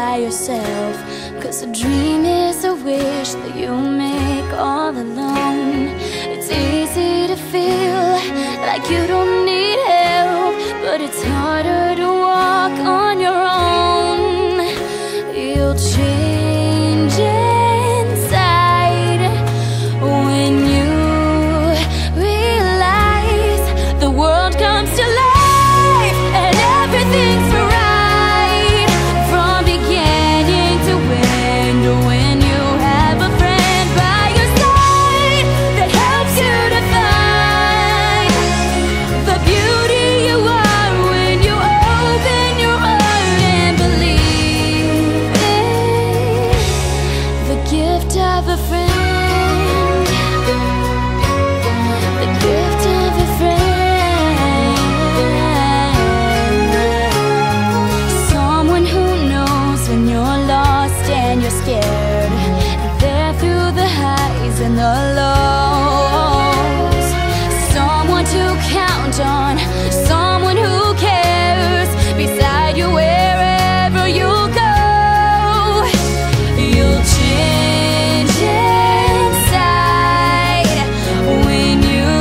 by yourself. 'Cause a dream is a wish that you make all alone. It's easy to feel like you don't need help, but it's harder to walk on your own. You'll change inside when you realize the world comes to life and everything's right from beginning to end. When you have a friend by your side that helps you to find the beauty you are when you open your heart and believe in the gift of a friend. The gift of a friend. Someone who knows when you're lost and you're scared. There through the highs and the lows. Someone to count on. Someone who cares. Beside you wherever you go. You'll change inside when you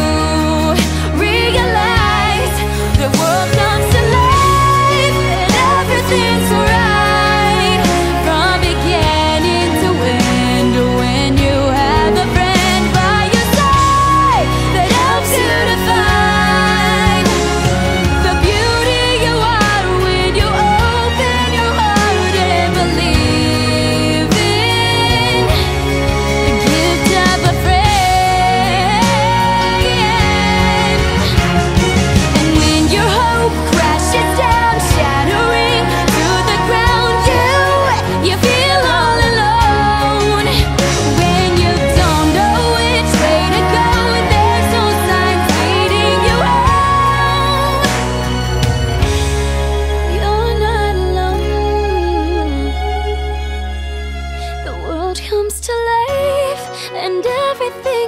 realize the world comes to life and everything's right from beginning to end. When you have a friend by your side that helps you to find the beauty you are when you open your heart and believe in the gift of a friend. And when your hope crashes down, shattering to the ground, you feel all alone. When you don't know which way to go, there's no signs leading you home. You're not alone. The world comes to life and everything